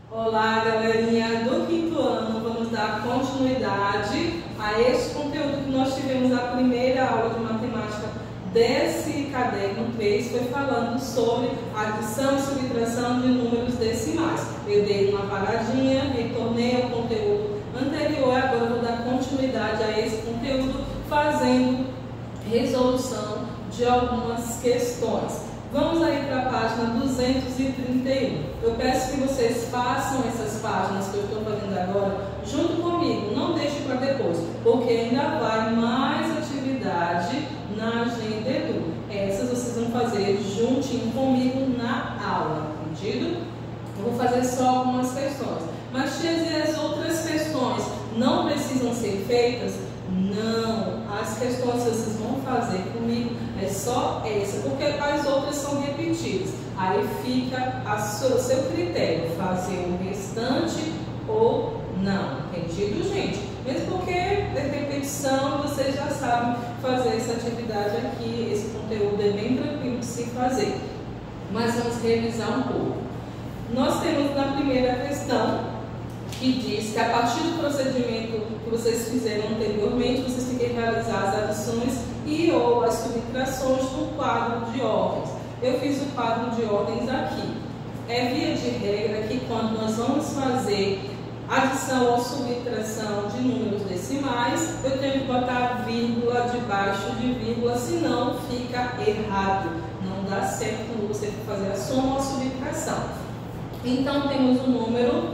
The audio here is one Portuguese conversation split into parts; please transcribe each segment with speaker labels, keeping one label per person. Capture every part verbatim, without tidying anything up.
Speaker 1: Olá, galerinha do quinto ano, vamos dar continuidade a este conteúdo que nós tivemos na primeira aula de matemática desse caderno três, foi falando sobre adição e subtração de números decimais. Eu dei uma paradinha, retornei ao conteúdo anterior, agora vou dar continuidade a esse conteúdo, fazendo resolução de algumas questões. Vamos aí para a página duzentos e trinta e um. Eu peço que vocês façam essas páginas que eu estou fazendo agora junto comigo, não deixe para depois, porque ainda vai mais atividade na agenda Edu. Essas vocês vão fazer juntinho comigo na aula, entendido? Eu vou fazer só algumas questões, mas tias, e as outras questões não precisam ser feitas? Não, as questões que vocês vão fazer comigo é só essa, porque as outras são repetidas. Aí fica a seu, seu critério, fazer o restante ou não, entendido, gente? Mesmo porque é repetição, vocês já sabem fazer essa atividade aqui, esse conteúdo é bem tranquilo de se fazer. Mas vamos revisar um pouco. Nós temos na primeira questão que diz que a partir do procedimento que vocês fizeram anteriormente, vocês têm que realizar as adições e ou as subtrações no quadro de ordens. Eu fiz o quadro de ordens aqui. É via de regra que quando nós vamos fazer adição ou subtração de números decimais, eu tenho que botar vírgula debaixo de vírgula, senão fica errado. Não dá certo quando você for fazer a soma ou a subtração. Então temos o número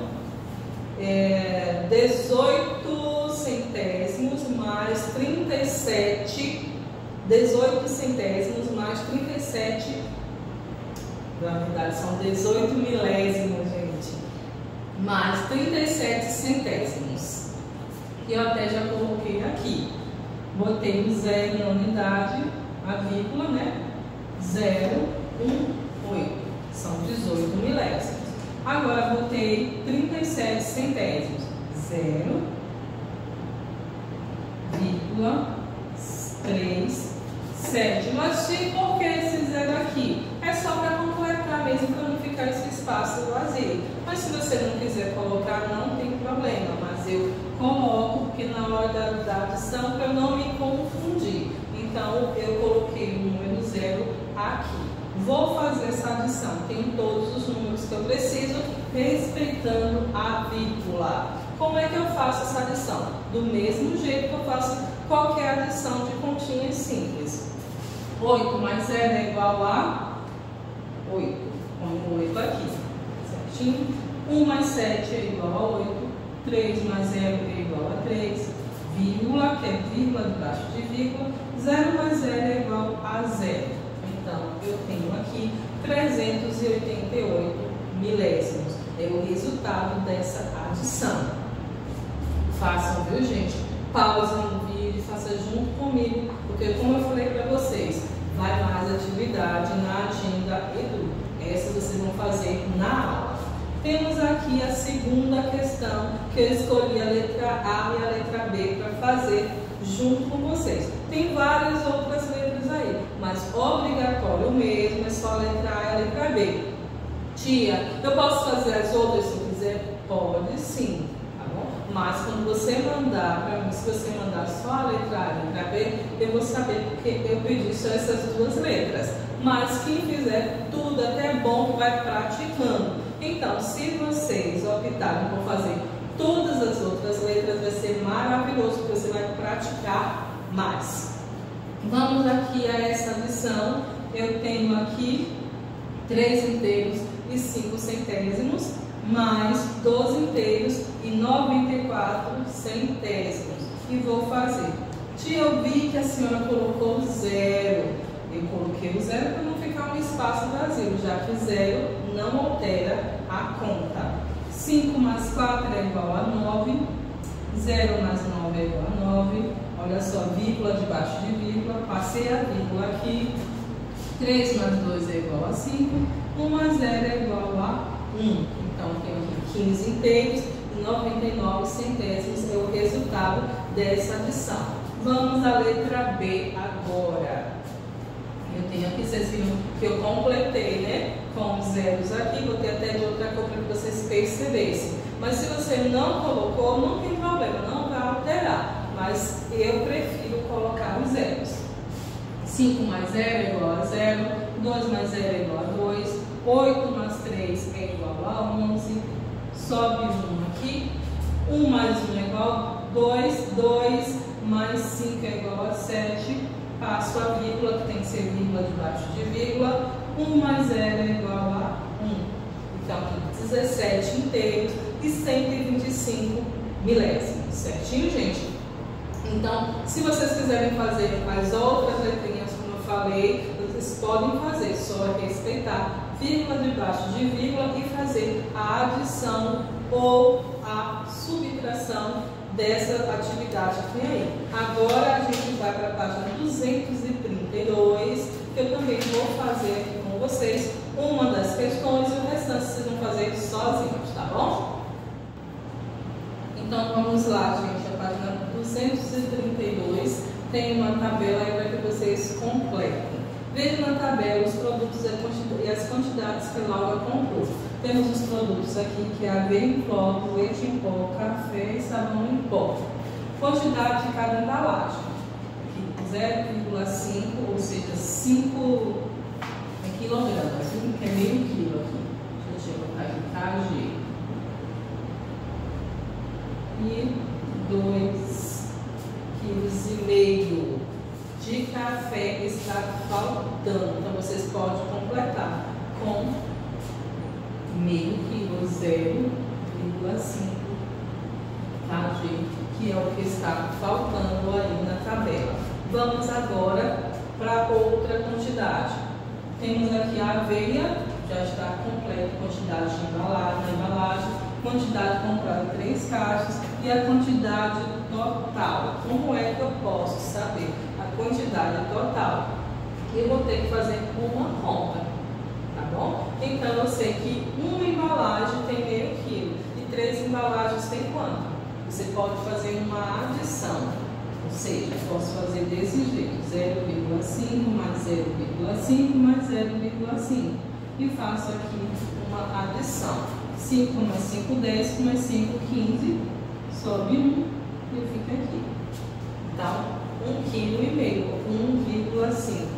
Speaker 1: É, dezoito centésimos mais trinta e sete, dezoito centésimos mais trinta e sete, na verdade são dezoito milésimos, gente, mais trinta e sete centésimos, que eu até já coloquei aqui, botei o zero na unidade, a vírgula, né, zero, um, oito, são dezoito milésimos. Agora botei trinta e sete centésimos, zero vírgula três sete. Mas por que esse zero aqui? É só para completar mesmo, para não ficar esse espaço vazio. Mas se você não quiser colocar, não tem problema. Mas eu coloco, porque na hora da, da adição, para eu não me confundir. Então eu coloquei o número zero aqui. Vou fazer essa adição, tenho todos os números que eu preciso, respeitando a vírgula. Como é que eu faço essa adição? Do mesmo jeito que eu faço qualquer adição de continhas simples. oito mais zero é igual a oito. Põe o oito aqui, certinho? um mais sete é igual a oito. três mais zero é igual a três. Vírgula, que é vírgula debaixo de vírgula. zero mais zero é igual a zero. Então, eu tenho aqui trezentos e oitenta e oito milésimos. É o resultado dessa adição. Façam, viu, gente? Pausa no vídeo, faça junto comigo, porque como eu falei para vocês, vai mais atividade na agenda Edu. Essa vocês vão fazer na aula. Temos aqui a segunda questão, que eu escolhi a letra A e a letra B para fazer junto com vocês. Tem várias outras letras aí, mas obrigatório mesmo é só a letra A e a letra B. Tia, eu posso fazer as outras se eu quiser? Pode sim, tá bom? Mas quando você mandar para mim, se você mandar só a letra A e a letra B, eu vou saber porque eu pedi só essas duas letras. Mas quem fizer tudo, até é bom que vai praticando. Então, se vocês optarem por fazer todas as outras letras, vai ser maravilhoso, porque você vai praticar mais. Vamos aqui a essa adição. Eu tenho aqui três inteiros e cinco centésimos, mais doze inteiros e noventa e quatro centésimos. E vou fazer. Tia, eu vi que a senhora colocou zero. Eu coloquei o zero para não ficar um espaço vazio, já que zero não altera a conta. cinco mais quatro é igual a nove. zero mais nove é igual a nove. Olha só, vírgula debaixo de vírgula. Passei a vírgula aqui. três mais dois é igual a cinco. um mais zero é igual a um. Então, tenho aqui quinze inteiros e noventa e nove centésimos é o resultado dessa adição. Vamos à letra B agora. Eu Tem aqui, vocês viram que eu completei, né? Com os zeros aqui, botei até de outra cor para que vocês percebessem. Mas se você não colocou, não tem problema, não vai alterar. Mas eu prefiro colocar os zeros. cinco mais zero é igual a zero, dois mais zero é igual a dois, oito mais três é igual a onze, sobe um aqui, um mais um é igual a dois, dois mais cinco é igual a sete, passo a vírgula, que tem que ser vírgula debaixo de vírgula, um mais zero é igual a um. Então, dezessete inteiros e cento e vinte e cinco milésimos, certinho, gente? Então, se vocês quiserem fazer as outras letrinhas, como eu falei, vocês podem fazer, só é respeitar vírgula debaixo de vírgula e fazer a adição ou a subtração dessa atividade que tem aí. Agora a gente vai para a página duzentos e trinta e dois, que eu também vou fazer aqui com vocês uma das questões e o restante vocês vão fazer sozinhos, tá bom? Então vamos lá, gente, a página duzentos e trinta e dois tem uma tabela aí para que vocês completem. Veja na tabela os produtos e as quantidades que Laura comprou. Temos os produtos aqui, que é aveia em pó, leite em pó, café e sabão em pó. Quantidade de cada embalagem. Aqui, zero vírgula cinco, ou seja, cinco quilogramas, que é meio quilo aqui. Deixa eu botar aqui, K G. E dois quilos e meio de café está faltando. Então vocês podem completar com meio quilo, zero vírgula cinco K G, que é o que está faltando aí na tabela. Vamos agora para outra quantidade. Temos aqui a aveia, já está completa, quantidade de embalagem, na embalagem, quantidade comprada em três caixas e a quantidade total. Como é que eu posso saber a quantidade total? Eu vou ter que fazer uma conta, tá bom? Então eu sei que uma embalagem tem meio quilo e três embalagens tem quanto? Você pode fazer uma adição, ou seja, eu posso fazer desse jeito, zero vírgula cinco mais zero vírgula cinco mais zero vírgula cinco e faço aqui uma adição. cinco mais cinco, dez, mais cinco, quinze, sobe um e fica aqui. Então, um quilo e meio, um vírgula cinco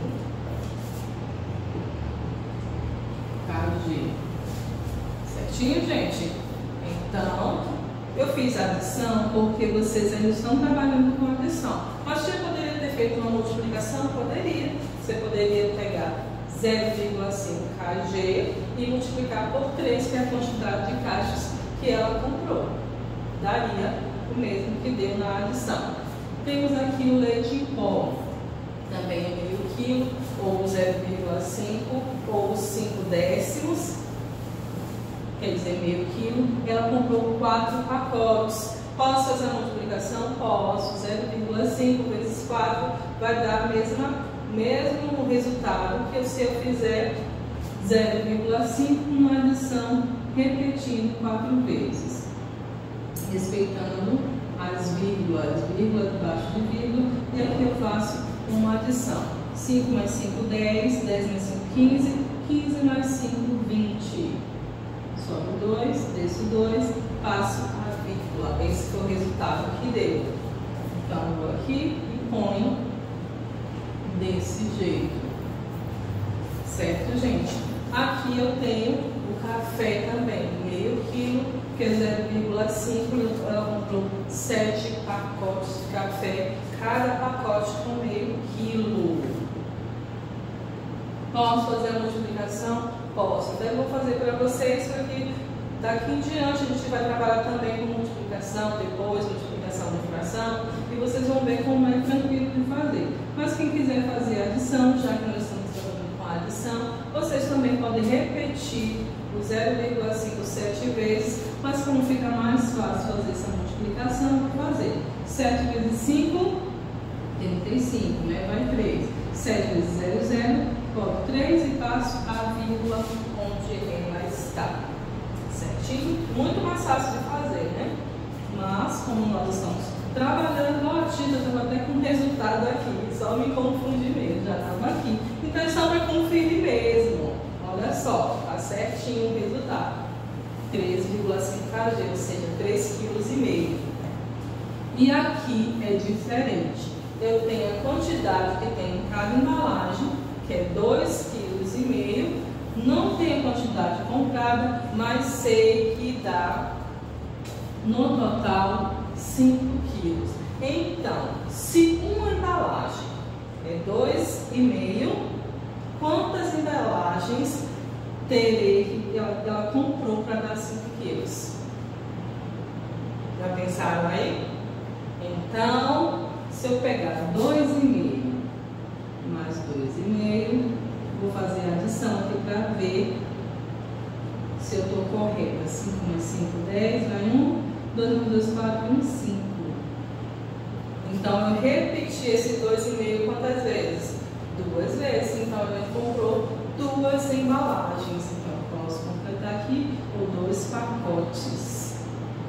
Speaker 1: K G. Certinho, gente? Então, eu fiz a adição porque vocês ainda estão trabalhando com adição. Mas você poderia ter feito uma multiplicação? Poderia. Você poderia pegar zero vírgula cinco K G e multiplicar por três, que é a quantidade de caixas que ela comprou. Daria o mesmo que deu na adição. Temos aqui o leite em pó, também é meio quilo, ou zero vírgula cinco, ou cinco décimos, quer dizer meio quilo. Ela comprou quatro pacotes. Posso fazer a multiplicação? Posso. zero vírgula cinco vezes quatro vai dar a mesma mesmo resultado que se eu fizer zero vírgula cinco uma adição repetindo quatro vezes, respeitando as vírgulas, vírgula debaixo de vírgula, e aqui eu faço uma adição. cinco mais cinco, dez, dez mais cinco, quinze, quinze mais cinco, vinte. Sobe dois, desço dois, passo a vírgula. Esse foi o resultado que deu. Então, eu vou aqui e ponho desse jeito, certo, gente? Aqui eu tenho o café também, meio quilo, que é zero vírgula cinco, ela comprou sete pacotes de café, cada pacote com meio quilo. Posso fazer a multiplicação? Posso. Até vou fazer para vocês, porque daqui em diante a gente vai trabalhar também com multiplicação, depois multiplicação de fração, e vocês vão ver como é tranquilo de fazer. Mas quem quiser fazer adição, já que nós estamos trabalhando com a adição, vocês também podem repetir o zero vírgula cinco sete vezes, mas como fica mais fácil fazer essa multiplicação, vou fazer sete vezes cinco, trinta e cinco, né? Vai três. sete vezes zero, zero, coloco três e passo a vírgula onde ela está. Certinho? Muito mais fácil de fazer, né? Mas, como nós estamos trabalhando, ó, a Tita estava até com resultado aqui, só me confundi mesmo, já estava aqui. Então, estamos só, tá certinho o resultado. três vírgula cinco kg, ou seja, três vírgula cinco quilos. E aqui é diferente. Eu tenho a quantidade que tem em cada embalagem, que é dois vírgula cinco quilos. Não tenho a quantidade comprada, mas sei que dá no total cinco quilos. Então, se uma embalagem é dois vírgula cinco, quantas embalagens terei que ela, ela comprou para dar cinco quilos? Já pensaram aí? Então, se eu pegar dois vírgula cinco mais dois vírgula cinco, vou fazer a adição aqui para ver se eu estou correta. cinco mais cinco, dez, vai um, dois mais dois, quatro, um, cinco. Então, eu repeti esse dois vírgula cinco quantas vezes? Duas vezes. Então, a gente comprou duas embalagens. Então, eu posso completar aqui ou dois pacotes.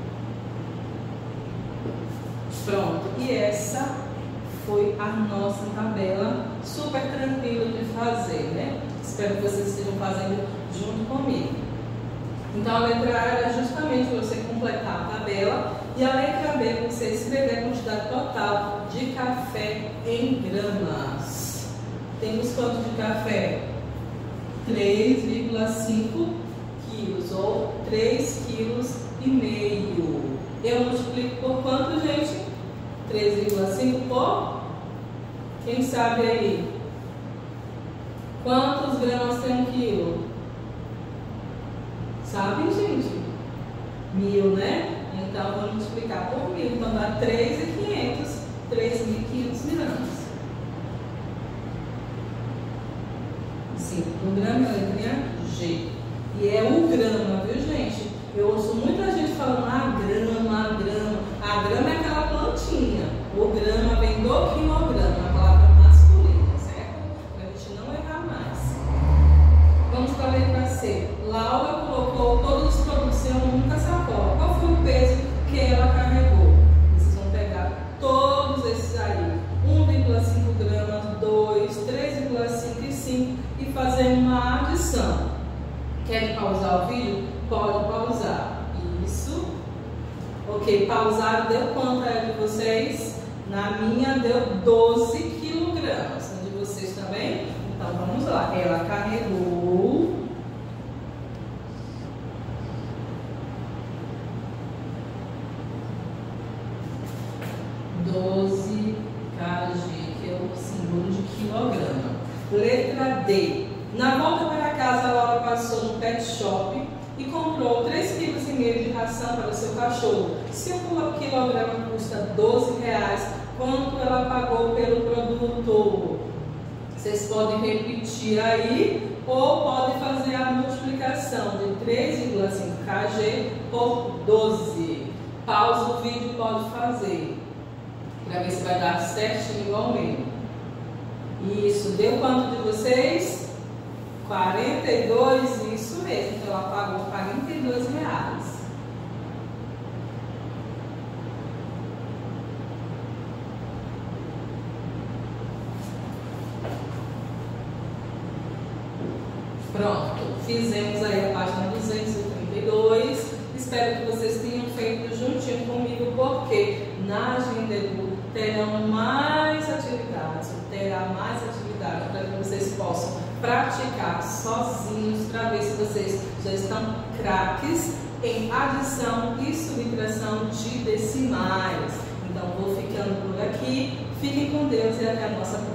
Speaker 1: Pronto. E essa foi a nossa tabela, super tranquila de fazer, né? Espero que vocês estejam fazendo junto comigo. Então, a letra A era justamente para você completar a tabela, e a letra B para você escrever a quantidade total de café em gramas. Temos quanto de café? três vírgula cinco quilos, ou três vírgula cinco quilos. Eu multiplico por quanto, gente? três vírgula cinco por? Quem sabe aí? Quantos gramas tem um quilo? Sabe, gente? Mil, né? Então, vamos multiplicar por mil. Então, dá três mil e quinhentos, três mil e quinhentos gramas. Sim, o grama é a letrinha G. E é o grama, viu, gente? Eu ouço muita gente falando, ah, grama, a grama. A grama é aquela plantinha. O grama vem do quilograma, a palavra masculina, certo? Para a gente não errar mais. Vamos para a letra C. Laura colocou todos os produtos em uma sacola. Qual foi o peso que ela carregou? Vocês vão pegar todos esses aí. um vírgula cinco gramas, dois, três vírgula cinco e cinco e fazer uma adição. Querem pausar o vídeo? Pode pausar. Isso. Ok, pausar deu quanto é de vocês? Na minha deu doze quilogramas. Na de vocês também? Então vamos lá. Ela carregou doze quilos, que é o símbolo de quilograma. Letra D. Na volta para casa, a Laura passou no pet shop e comprou três vírgula cinco quilos de ração para o seu cachorro. Se um quilograma custa doze reais, quanto ela pagou pelo produto? Vocês podem repetir aí ou podem fazer a multiplicação de três vírgula cinco quilos por doze. Pausa o vídeo, pode fazer, para ver se vai dar certinho igualmente. Isso, deu quanto de vocês? quarenta e dois, isso mesmo, então ela pagou quarenta e dois reais. Pronto, fizemos aí a página duzentos e trinta e dois. Espero que vocês tenham feito juntinho comigo, porque na Agenda Edu terão mais atividades, terá mais atividades para que vocês possam praticar sozinhos, para ver se vocês já estão craques em adição e subtração de decimais. Então, vou ficando por aqui. Fiquem com Deus e até a nossa